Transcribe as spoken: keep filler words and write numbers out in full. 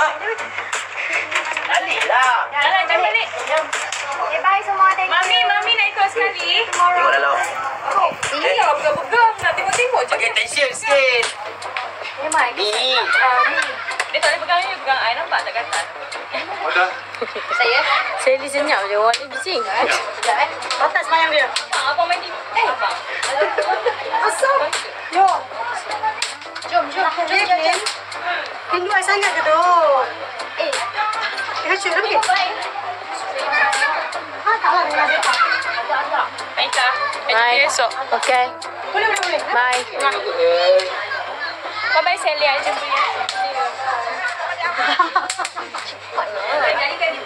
Balik lah. Jalan, jangan balik. Okay, bye semua. Thank you. Mami, Mami nak ikut sekali. Tengok dalam. Iya, pegang-pegang. Nak tengok-tengok je. Okay, tension sikit. Memang. Ni. Dia tak boleh pegang ni, pegang air. Nampak tak gatal? Ada. Saya. Saya ni senyap je. Awak ni bising. Sekejap eh. Batas semayang dia. Ah, abang mandi. Eh, abang. Asal? Yo. Jom, jom. Jom, jom, jom. Rindu air sangat ke tu? Eh. Eh, kacau dah pergi. Ha, tak lah. Agak-agak. Aita. Bye. Esok. Okay. Boleh, boleh, boleh. Bye. Bye-bye, Celia. Jumpa ya. Mana?